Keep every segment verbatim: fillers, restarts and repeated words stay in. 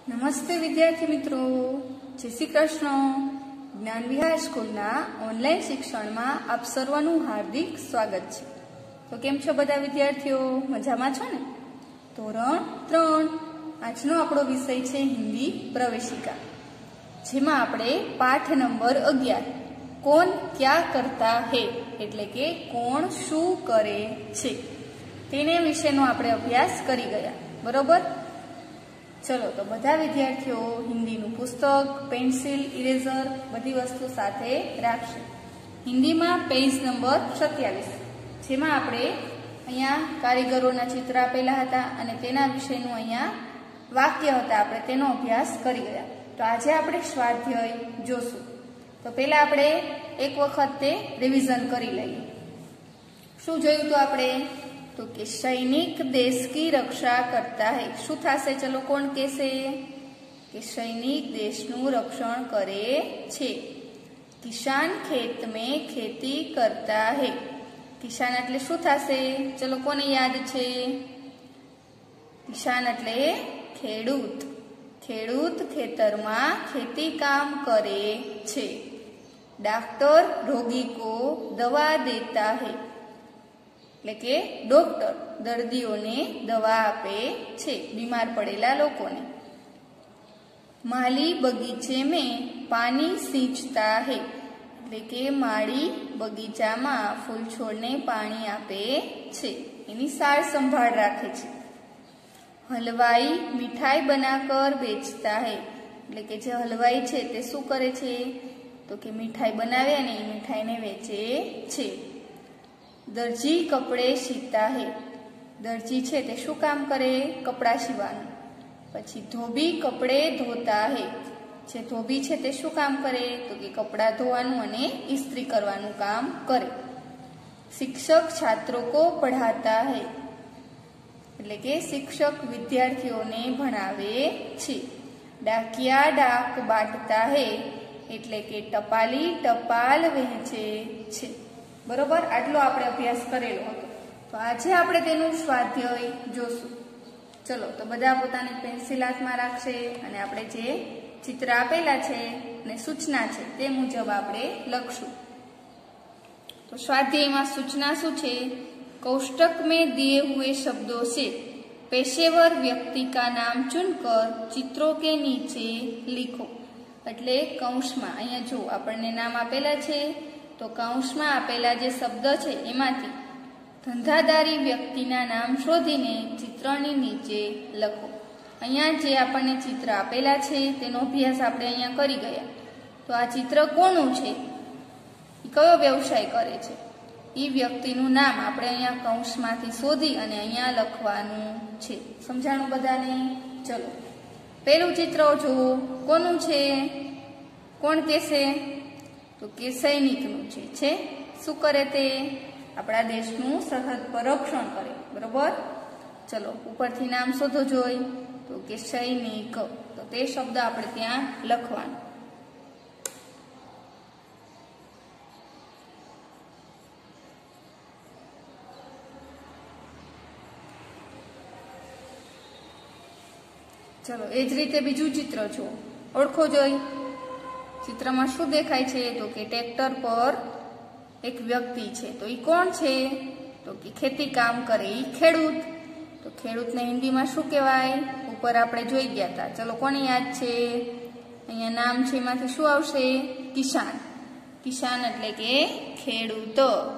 નમસ્તે વિદ્યાર્થી મિત્રો, જય શ્રી કૃષ્ણ। જ્ઞાન વિહાર સ્કૂલના ઓનલાઈન શિક્ષણમાં આપ સર્વનું હાર્દિક સ્વાગત છે। તો કેમ છો બધા વિદ્યાર્થીઓ? મજામાં છો ને? ધોરણ ત્રણ આજનો આપણો વિષય છે હિન્દી પ્રવેશિકા, જેમાં આપણે પાઠ નંબર અગિયાર કોણ ક્યાં કરતા હે એટલે કે કોણ શું કરે છે તેને વિશેનો આપણે અભ્યાસ કરી ગયા, બરોબર? चलो तो बधा विद्यार्थीओ हिंदी पुस्तक, पेन्सिल, इरेजर बधी वस्तु साथे राखशे। हिंदी में पेज नंबर सत्यावीस, जेमां आपणे अहींया कारीगरोना चित्र आपेला हता अने तेना विशेनुं अहींया वाक्य हता, आपणे तेनो अभ्यास करी गया। तो आजे आपणे स्वाध्याय जोशुं। तो पहेला आपणे एक वखत ते रिविजन करी लईए। शुं जोयुं तो आपणे तो कि सैनिक देश की रक्षा करता है। शू थाशे? चलो कोण कहेशे कि सैनिक देशनु रक्षण करे छे। किसान खेत में खेती करता है। किसान एटले शू थाशे? चलो कोने याद छे? किसान एटले खेडूत। खेडूत खेतरमां खेती काम करे छे। डॉक्टर रोगी को दवा देता है એટલે કે ડોક્ટર દર્દીઓને દવા આપે છે, બીમાર પડેલા લોકોને। માલી બગીચે में पानी सींचता है એટલે કે માળી બગીચામાં ફૂલ છોડને પાણી આપે છે, એની સાર સંભાળ રાખે છે। હલવાઈ मिठाई बनाकर बेचता है એટલે કે જે હલવાઈ છે તે શું કરે છે તો કે મીઠાઈ બનાવે અને એ મીઠાઈને વેચે છે। दर्जी कपड़े सीता है। दर्जी छे ते शू काम करे? कपड़ा सीवानुं। पछी धोबी कपड़े धोता है। जे धोबी छे ते शू काम करे तो कि कपड़ा धोवानुं अने इस्त्री करवानुं काम करे। शिक्षक छात्रों को पढ़ाता है એટલે કે शिक्षक विद्यार्थीओने भणावे छे। डाकिया डाक बांटता है એટલે કે टपाली टपाल वहेंचे छे, बरोबर? आटलो आपणे अभ्यास करेलो हतो। तो आज आपणे तेनुं स्वाध्याय जोशुं। चलो तो बधा पोतानी पेन्सिल हाथमां राखशे अने आपणे जे चित्र आपेला छे अने सूचना छे ते मुजब आपणे लखशुं। तो स्वाध्यायमां सूचना शुं छे? कोष्टक में दिए हुए शब्दों से पेशेवर व्यक्ति का नाम चुनकर चित्रों के नीचे लिखो। એટલે કૌંસમાં અહીંયા જો આપણને નામ આપેલા છે तो कौंसमां आपेला जे शब्द छे एमांथी धंधादारी व्यक्तिना नाम शोधीने चित्रनी नीचे लखो। अहींया जे आपणे चित्र आपेला छे तेनो अभ्यास आपणे अहींया करी गया। तो आ चित्र कोनुं छे? कयो व्यवसाय करे छे? ई व्यक्तिनुं नाम आपणे अहींया कौंसमांथी शोधी अने अहींया लखवानुं छे। समजाणुं बधाने? चलो पहेलुं चित्र जोवो, कोनुं छे? कोण कहेशे? तो के सैनिकनुं छे। छे शुं करे ते? आपणा देशनुं सरहद पर रक्षण करे, बरोबर? चलो उपरथी नाम शोधो जोई तो के सैनिक, तो ते शब्द आपणे त्यां लखवानो। चलो एज रीते बीजुं चित्र जो ओळखो जोई। चित्र में शू देखाय छे तो कि ट्रेक्टर पर एक व्यक्ति छे। तो ई कोण छे? तो कि खेती काम करे, ई खेडूत। तो खेडूत ने हिंदी में शू कहेवाय? ऊपर आपणे जोई गया था। चलो कोने याद छे? अहींया नाम छे एमांथी शू आवशे? किसान। किसान एटले के खेडूत।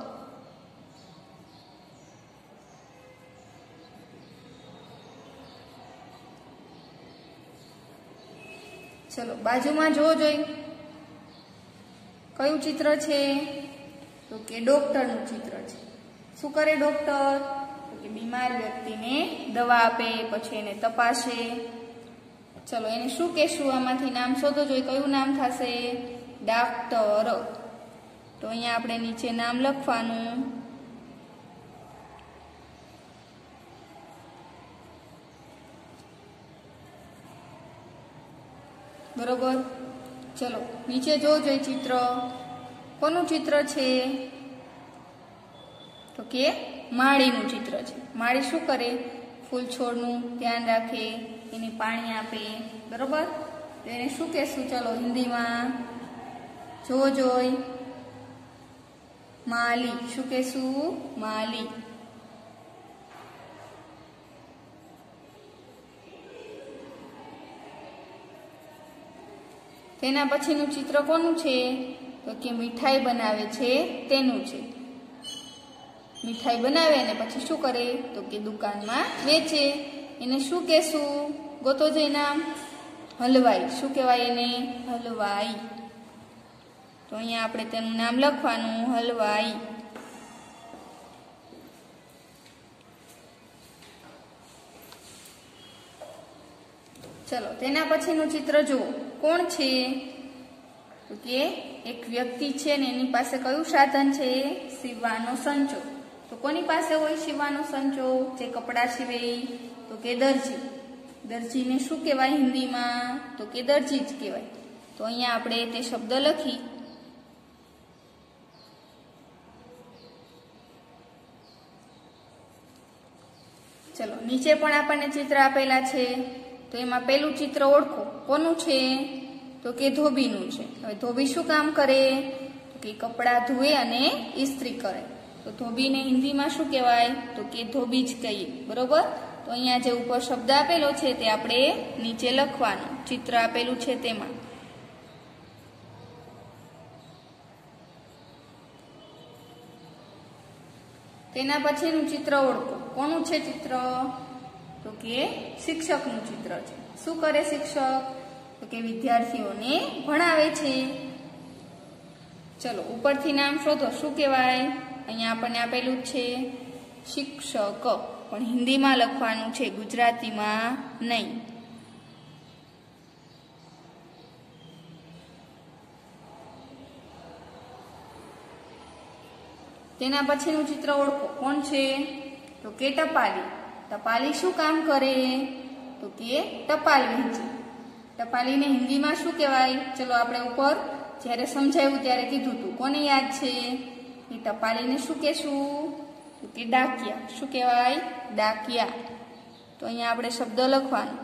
चलो बाजुमां जोवो जोई कયું चित्र छे तो कि डॉक्टरનું चित्र छे। શું કરે ડોક્ટર? તો કે બીમાર વ્યક્તિને દવા આપે, પછી એને તપાસે। ચલો એને શું કહેશું? આમાંથી નામ શોધો જોઈએ, કયું નામ થશે? ડોક્ટર। તો અહીંયા આપણે નીચે નામ લખવાનું। बरोबर? चलो नीचे जो जो चित्र कोनु चित्र छे तो के माळीनुं चित्र छे। माळी शुं करे? फूल छोड़नुं ध्यान राखे, એને પાણી આપે, બરોબર? તો એને શું કહેશું? ચલો હિન્દીમાં જો જોઈ માલી. શું કહેશું? માલી. તેના પછીનું ચિત્ર કોનું છે? તો કે મીઠાઈ બનાવે છે તેનું છે. મીઠાઈ બનાવે અને પછી શું કરે? તો કે દુકાનમાં વેચે. એને શું કહેશું? ગોતો જઈ નામ. હલવાઈ. શું કહેવાય એને? હલવાઈ. તો અહીંયા આપણે તેનું નામ લખવાનું, હલવાઈ. ચલો તેના પછીનું ચિત્ર જુઓ. કોણ છે? તો કે એક વ્યક્તિ છે ને એની પાસે કયું સાધન છે? સીવવાનો સંચો. તો કોની પાસે હોય સીવવાનો સંચો? જે કપડાં સીવે. તો કે દરજી. દરજીને શું કહેવાય હિન્દીમાં? તો કે દરજી જ કહેવાય. તો અહીંયા આપણે તે શબ્દ લખી. ચલો નીચે પણ આપણને ચિત્ર આપેલા છે. તો એમાં પેલું ચિત્ર ઓળખો. કોનું છે? તો કે ધોબીનું છે. હવે ધોબી શું કામ કરે? તો કે કપડાં ધોવે અને ઇસ્ત્રી કરે. તો ધોબીને હિન્દીમાં શું કહેવાય? તો કે ધોબી જ કહીએ, બરોબર? તો અહીંયા જે ઉપર શબ્દ આપેલો છે તે આપણે નીચે લખવાનો, ચિત્ર આપેલું છે તેમાં. તેના પછીનું ચિત્ર ઓળખો. કોનું છે ચિત્ર? તો કે શિક્ષકનું ચિત્ર છે. શું કરે શિક્ષક? તો કે વિદ્યાર્થીઓને ભણાવે છે. ચલો ઉપરથી નામ શોધો. શું કહેવાય? અહીંયા આપણને આપેલું જ છે શિક્ષક, પણ હિન્દીમાં લખવાનું છે, ગુજરાતીમાં નહીં. તેના પછીનું ચિત્ર ઓળખો. કોણ છે? તો કે ટપાલી. ટપાલી શું કામ કરે? તો કે ટપાલ વહેંચે. ટપાલીને હિન્દીમાં શું કહેવાય? ચલો આપણે ઉપર જ્યારે સમજાવ્યું ત્યારે કીધું હતું. કોને યાદ છે? એ ટપાલીને શું કહેશું? તો કે ડાકિયા. શું કહેવાય? ડાકિયા. તો અહીંયા આપણે શબ્દ લખવાનો.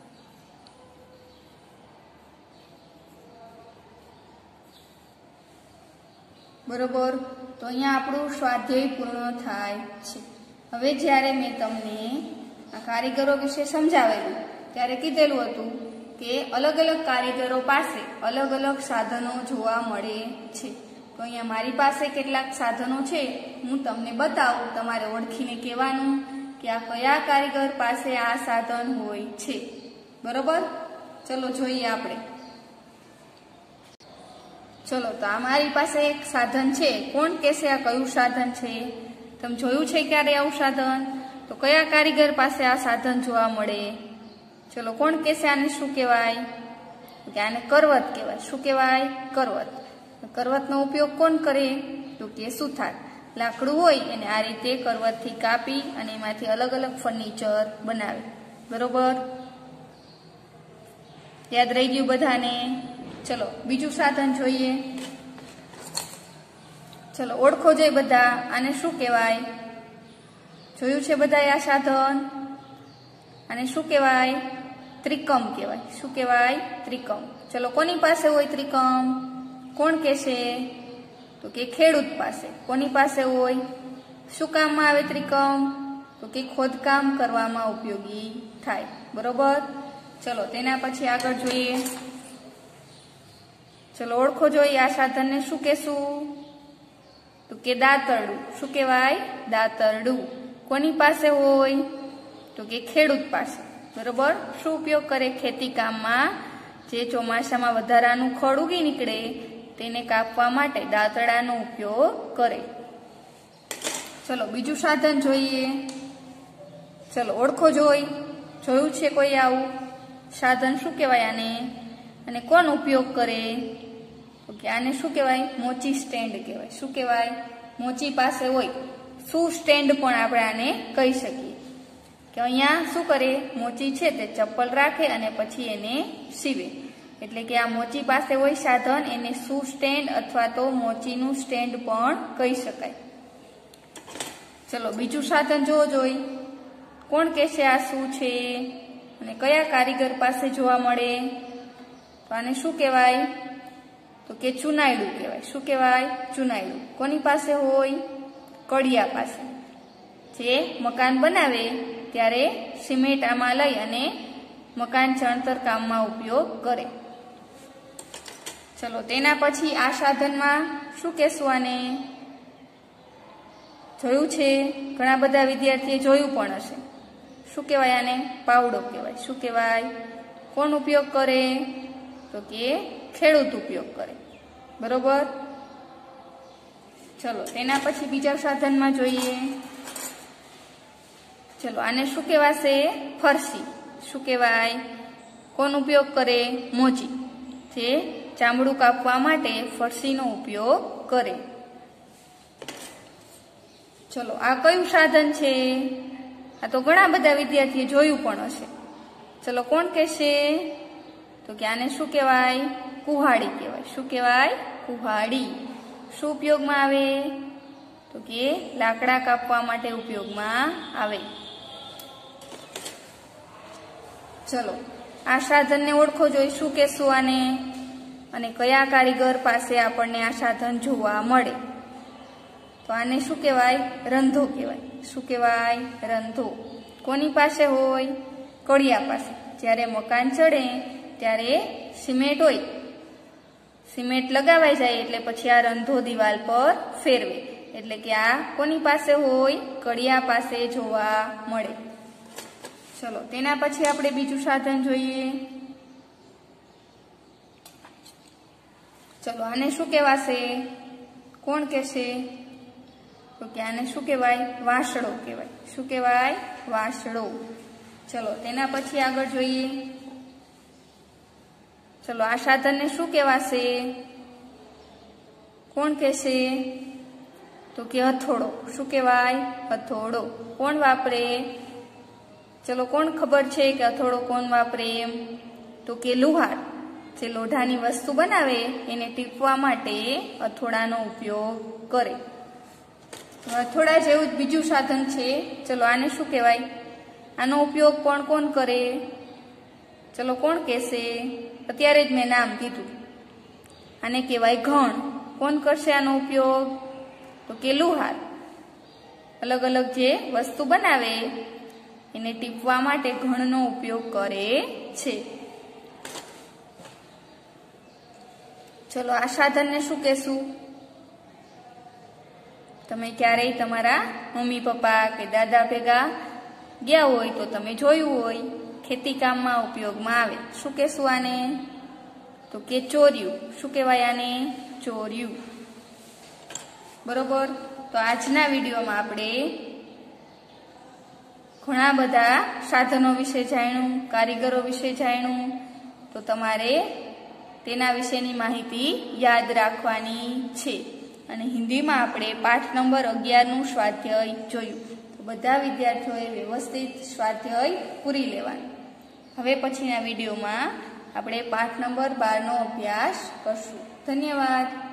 બરોબર? તો અહીંયા આપણું સ્વાધ્યાય પૂર્ણ થાય છે. હવે જ્યારે મેં તમને આ કારીગરો વિશે સમજાવેલું ત્યારે કીધેલું હતું કે અલગ અલગ કારીગરો પાસે અલગ અલગ સાધનો જોવા મળે છે. તો અહીંયા મારી પાસે કેટલાક સાધનો છે, હું તમને બતાવું. તમારે ઓળખીને કહેવાનું કે આ કયા કારીગર પાસે આ સાધન હોય છે. બરોબર? ચલો જોઈએ આપણે. ચલો તો આ મારી પાસે એક સાધન છે. કોણ કહેશે આ કયું સાધન છે? તમે જોયું છે ક્યારે આવું સાધન? તો કયા કારીગર પાસે આ સાધન જોવા મળે? ચલો કોણ કહેશે આને શું કહેવાય? કે આને કરવત કહેવાય. શું કહેવાય? કરવત. કરવતનો ઉપયોગ કોણ કરે? તો કે સુથાર. લાકડું હોય એને આ રીતે કરવતથી કાપી અને એમાંથી અલગ અલગ ફર્નિચર બનાવે. બરોબર? યાદ રહી ગયું બધાને? ચલો બીજું સાધન જોઈએ. ચલો ઓળખો જઈ બધા. આને શું કહેવાય? જોયું છે બધાએ આ સાધન? આને શું કહેવાય? ત્રિકમ કહેવાય. શું કહેવાય? ત્રિકમ. ચલો કોની પાસે હોય ત્રિકમ? કોણ કહેશે? તો કે ખેડૂત પાસે. કોની પાસે હોય? શું કામમાં આવે ત્રિકમ? તો કે ખોદકામ કરવામાં ઉપયોગી થાય. બરોબર? ચલો તેના પછી આગળ જોઈએ. ચલો ઓળખો જોઈએ આ સાધનને શું કહેશું? તો કે દાતરડું. શું કહેવાય? દાતરડું. કોની પાસે હોય? તો કે ખેડૂત પાસે. બરોબર? શું ઉપયોગ કરે ખેતી કામમાં? જે ચોમાસામાં વધારાનું ખડ ઉગી નીકળે તેને કાપવા માટે દાંતરડાનો ઉપયોગ કરે. ચલો બીજું સાધન જોઈએ. ચલો ઓળખો જોઈ. જોયું છે કોઈ આવું સાધન? શું કહેવાય આને? અને કોણ ઉપયોગ કરે? તો કે આને શું કહેવાય? મોચી સ્ટેન્ડ કહેવાય. શું કહેવાય? મોચી પાસે હોય. શું સ્ટેન્ડ પણ આપણે આને કહી શકીએ કે અહીંયા શું કરે? મોચી છે તે ચપ્પલ રાખે અને પછી એને સીવે. એટલે કે આ મોચી પાસે હોય સાધન, એને શું સ્ટેન્ડ અથવા તો મોચીનું સ્ટેન્ડ પણ કહી શકાય. ચલો બીજું સાધન જોવો જોઈ. કોણ કહેશે આ શું છે? અને કયા કારીગર પાસે જોવા મળે? તો આને શું કહેવાય? તો કે ચુનાયડું કહેવાય. શું કહેવાય? ચુનાયડું. કોની પાસે હોય? કડિયા પાસે. જે મકાન બનાવે ત્યારે સિમેન્ટ આમાં લઈ અને મકાન ચણતર કામમાં ઉપયોગ કરે. ચલો તેના પછી આ સાધનમાં શું કહેશું? આને જોયું છે, ઘણા બધા વિદ્યાર્થીએ જોયું પણ હશે. શું કહેવાય આને? પાવડો કહેવાય. શું કહેવાય? કોણ ઉપયોગ કરે? તો કે ખેડૂત ઉપયોગ કરે. બરોબર. ચલો તેના પછી બીજા સાધનમાં જોઈએ. ચલો આને શું કહેવાશે? ફરસી. શું કહેવાય? કોણ ઉપયોગ કરે? મોચી. જે ચામડું કાપવા માટે ફરસીનો ઉપયોગ કરે. ચલો આ કયું સાધન છે? આ તો ઘણા બધા વિદ્યાર્થીએ જોયું પણ હશે. ચલો કોણ કહેશે? તો કે આને શું કહેવાય? કુહાડી કહેવાય. શું કહેવાય? કુહાડી. શું ઉપયોગમાં આવે? તો કે લાકડા કાપવા માટે ઉપયોગમાં આવે. ચલો આ સાધનને ઓળખો જોઈ. શું કહેશું આને? અને કયા કારીગર પાસે આપણને આ સાધન જોવા મળે? તો આને શું કહેવાય? રંધો કહેવાય. શું કહેવાય? રંધો. કોની પાસે હોય? કડિયા પાસે. જ્યારે મકાન ચડે ત્યારે સિમેન્ટ હોય, સિમેન્ટ લગાવાઈ જાય એટલે પછી આ રંધો દિવાલ પર ફેરવે. એટલે કે આ કોની પાસે હોય? કડિયા પાસે જોવા મળે. ચલો તેના પછી આપણે બીજું સાધન જોઈએ. ચલો આને શું કહેવાશે? કોણ કહેશે? તો કે આને શું કહેવાય? વાંસળો કહેવાય. શું કહેવાય? વાંસળો. ચલો તેના પછી આગળ જોઈએ. ચલો આ સાધનને શું કહેવાશે? કોણ કહેશે? તો કે હથોડો. શું કહેવાય? હથોડો. કોણ વાપરે? ચલો કોણ ખબર છે કે હથોડો કોણ વાપરે એમ? તો કે લુહાર. જે લોઢાની વસ્તુ બનાવે એને ટીપવા માટે હથોડાનો ઉપયોગ કરે. હથોડા જેવું જ બીજું સાધન છે. ચલો આને શું કહેવાય? આનો ઉપયોગ પણ કોણ કરે? ચલો કોણ કહેશે? અત્યારે જ મેં નામ કીધું. આને કહેવાય ઘણ. કોણ કરશે આનો ઉપયોગ? તો કે લુહાર. અલગ અલગ જે વસ્તુ બનાવે એને ટીપવા માટે ઘણનો ઉપયોગ કરે છે. ચલો આ સાધનને શું કહેશું? તમે ક્યારેય તમારા મમ્મી પપ્પા કે દાદા ભેગા ગયા હોય તો તમે જોયું હોય, ખેતી કામમાં ઉપયોગમાં આવે. શું કહેશું આને? તો કે ચોર્યું. શું કહેવાય આને? ચોર્યું. બરોબર. તો આજના વિડીયોમાં આપણે ઘણા બધા સાધનો વિશે જાણ્યું, કારીગરો વિશે જાણ્યું. તો તમારે તેના વિશેની માહિતી યાદ રાખવાની છે. અને હિન્દીમાં આપણે પાઠ નંબર અગિયારનું સ્વાધ્યાય જોયું. તો બધા વિદ્યાર્થીઓએ વ્યવસ્થિત સ્વાધ્યાય પૂરી લેવાનું. હવે પછીના વિડીયોમાં આપણે પાઠ નંબર બારનો અભ્યાસ કરશું. ધન્યવાદ.